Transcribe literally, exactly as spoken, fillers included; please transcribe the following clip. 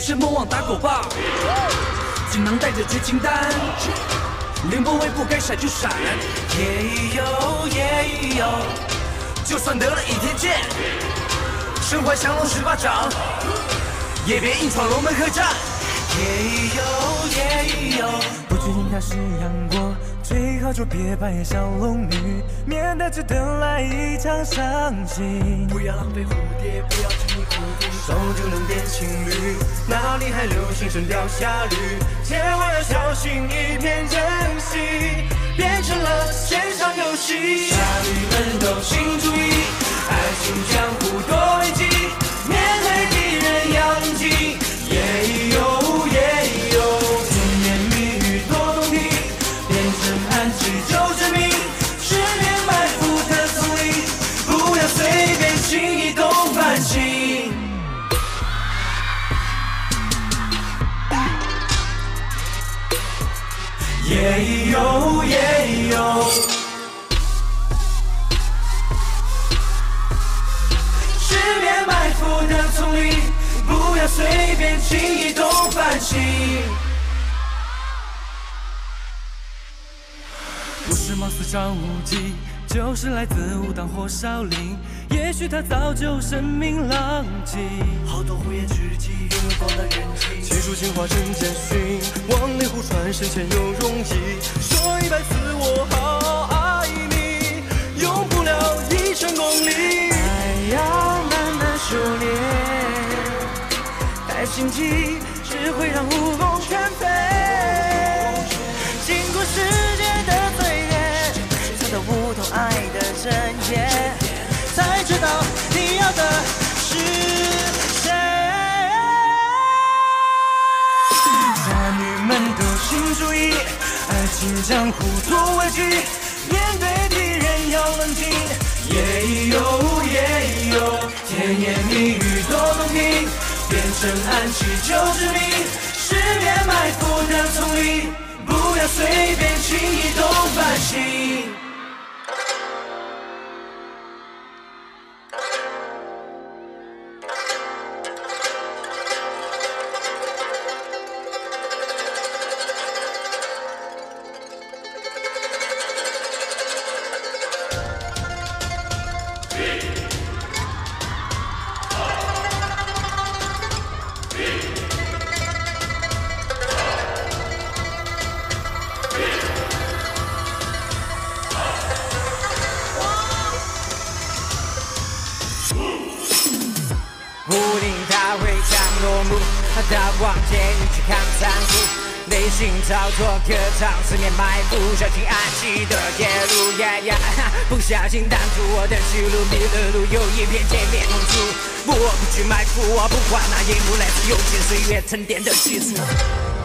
是魔王打狗棒，锦囊带着绝情丹，凌波微步该闪就闪。耶呦耶呦，就算得了倚天剑，身怀降龙十八掌，也别硬闯龙门客栈。耶呦耶呦， 不确定他是杨过，最好就别扮演小龙女，免得只等来一场伤心。 不要浪费蝴蝶，不要沉迷蝴蝶， 手就能变情侣，哪里还流行神雕侠侣？千万要小心，一片真心变成了线上游戏。 侠侣们都请注意，爱情江湖多危机，面对敌人要冷静。耶呦耶呦，甜言蜜语多动听，变成暗器就致命，十年埋伏的丛林，不要随便轻易动凡心。耶呦耶呦，十年埋伏的丛林，不要随便轻易动凡心。 不是貌似张无忌，就是来自武当或少林。也许他早就声名狼藉， 好多胡言之计，拥有广大人气。 七术情话真简讯，万里湖传神前有容易。说一百次我好爱你，用不了一成功力。 爱要慢慢修炼，太心急只会让武功全废。经过时间的淬炼，猜到不同爱的真言，才知道你要的是谁。 侠女们都请注意，爱情江湖多危机，面对敌人要冷静。 耶呦耶呦，甜言蜜语多动听，变成暗器就致命，十年埋伏的丛林，不要随便轻易动凡心。 不定他会将落幕，他往监狱去看残酷，内心操作歌唱，四面埋伏，小心安息的夜路，呀呀，不小心挡住我的去路，迷了路，有一片界面弄出，我不去埋伏，我不管那一幕来自有限岁月沉淀的技术。